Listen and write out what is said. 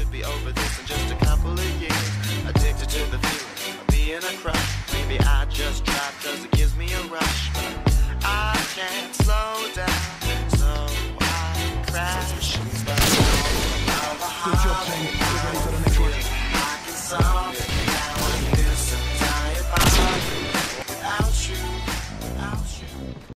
could be over this in just a couple of years. Addicted to the feeling of being a crush. Maybe I just drive cause it gives me a rush. But I can't slow down, so I crash. Good job, Shane. Get ready for the next one.